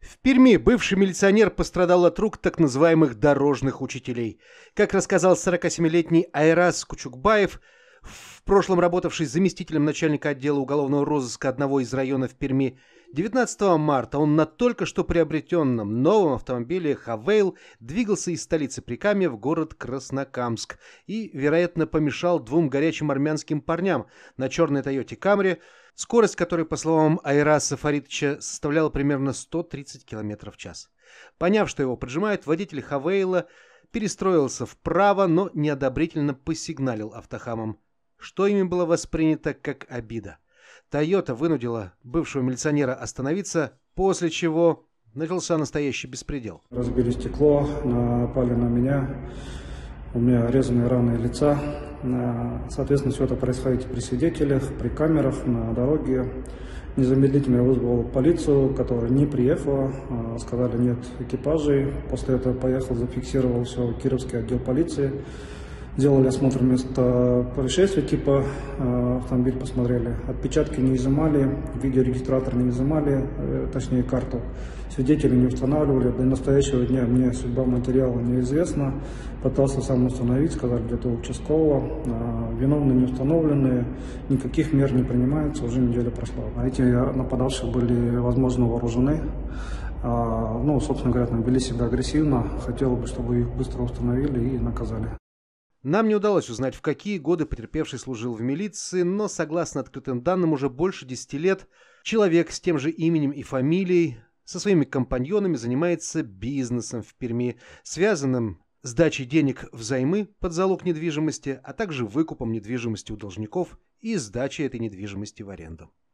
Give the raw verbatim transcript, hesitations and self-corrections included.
В Перми бывший милиционер пострадал от рук так называемых дорожных учителей. Как рассказал сорокасемилетний Айраз Кучукбаев, в прошлом работавший заместителем начальника отдела уголовного розыска одного из районов Перми, девятнадцатого марта он на только что приобретенном новом автомобиле «Хавейл» двигался из столицы Прикамья в город Краснокамск и, вероятно, помешал двум горячим армянским парням на черной «Тойоте Камри», скорость которой, по словам Айраса Фаридовича, составляла примерно сто тридцать километров в час. Поняв, что его поджимают, водитель «Хавейла» перестроился вправо, но неодобрительно посигналил автохамом, что ими было воспринято как обида. «Тойота» вынудила бывшего милиционера остановиться, после чего начался настоящий беспредел. Разбили стекло, напали на меня, у меня резаные раны лица. Соответственно, все это происходит при свидетелях, при камерах, на дороге. Незамедлительно я вызвал полицию, которая не приехала, сказали нет экипажей. После этого поехал, зафиксировал все в Кировский отдел полиции. Делали осмотр места происшествия, типа автомобиль посмотрели. Отпечатки не изымали, видеорегистратор не изымали, точнее карту. Свидетелей не устанавливали. До настоящего дня мне судьба материала неизвестна. Пытался сам установить, сказали где-то участкового. Виновные не установлены, никаких мер не принимается, уже неделя прошла. А эти нападавшие были, возможно, вооружены. Ну, собственно говоря, вели себя агрессивно. Хотел бы, чтобы их быстро установили и наказали. Нам не удалось узнать, в какие годы потерпевший служил в милиции, но, согласно открытым данным, уже больше десяти лет человек с тем же именем и фамилией со своими компаньонами занимается бизнесом в Перми, связанным с дачей денег взаймы под залог недвижимости, а также выкупом недвижимости у должников и сдачей этой недвижимости в аренду.